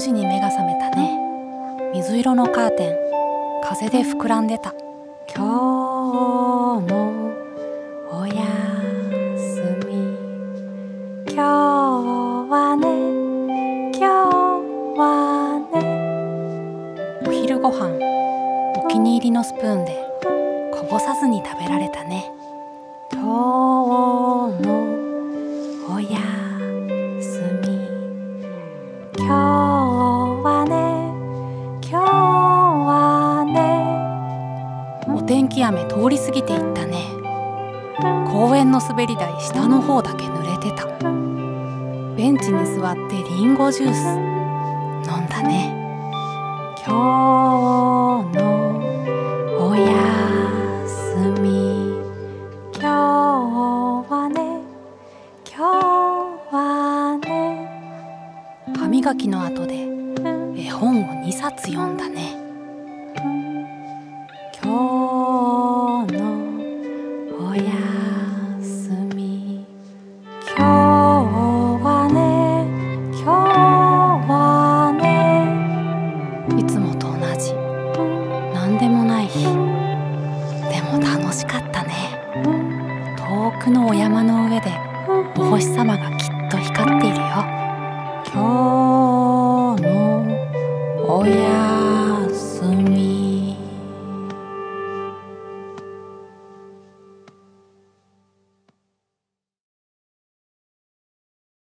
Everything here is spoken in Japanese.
時に目が覚めたね。水色のカーテン、風で膨らんでた。今日のおやすみ、今日はね、今日はね。お昼ご飯、お気に入りのスプーンでこぼさずに食べられたね。今日のおやすみ、今日はね、今日はね。お天気雨通り過ぎていったね。公園の滑り台下の方だけ濡れてた。ベンチに座ってリンゴジュース飲んだね。今日のおやすみ、今日はね、今日はね。歯磨きの後で絵本を2冊読んだね。今日のおやすみ、今日はね、今日はね。いつもと同じなんでもない日、でも楽しかったね。遠くのお山の上でお星様がきっと光っているよ。今日のおや